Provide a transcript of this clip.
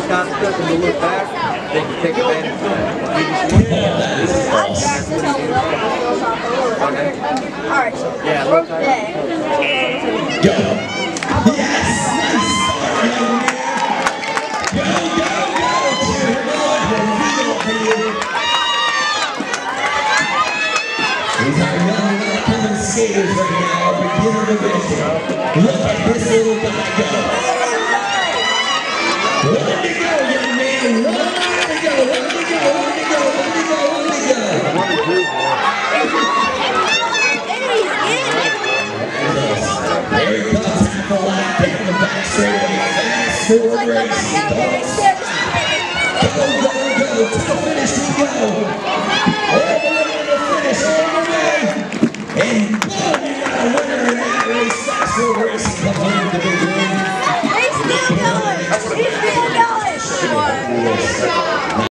stop quick and you look back, they can take advantage of that. Okay. Alright, yeah, rope day. Go. Yes! Nice! Go, go, go! These are young up-and-coming skaters right now, beginner division. Look at this little guy go. One to go, young man. One to go, one to go, one to go, one to go, one to go. There he comes, half a lap down the back straightaway, fast forward race. Go, go, go, to the finish we go. All the way to the finish, all the way. And boom, you got a winner in that race. Fast forward racing comes home with the big win. He's still going! He's still going!